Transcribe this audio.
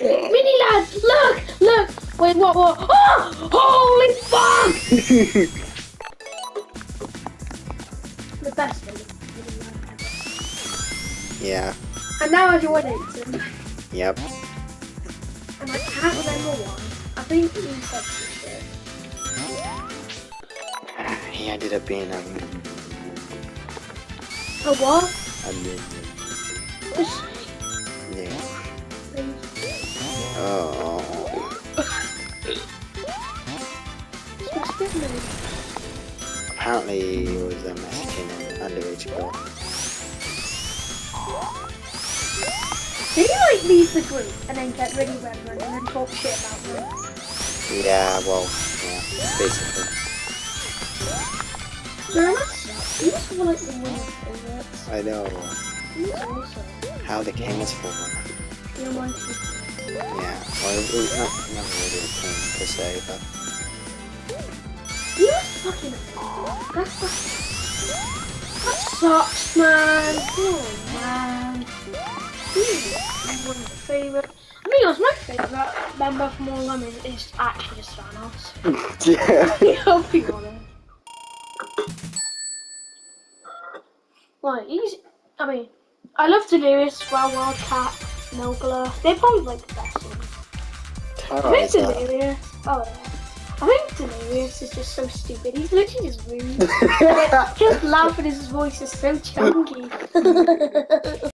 Mini lad, look! Wait, what? Oh! Holy fuck! The best thing. Yeah. And now I join Aiton. Yep. And I can't remember why. I think he said some shit. He ended up being A what? a minion. Just Yeah. say. Oh. Apparently he was messaging an underage girl. Did he like leave the group and then get really reverent and then talk shit about them? Yeah, well, yeah, basically. No, that's he was one of the winning favorites. I know He was awesome. how the king is for one. You know, my Yeah, well, it was not really a king per se, but he was fucking that sucks, man. Oh man. He was one of the favourite. I mean, my favourite member from all of them is actually just Thanos. yeah. I'll be honest. Like, I mean, I love Delirious as well, Wildcat, Nogla. They're probably like the best ones. I think Delirious. Oh yeah. I think Delirious is just so stupid. He's literally just rude. Just laughing, his voice is so chunky.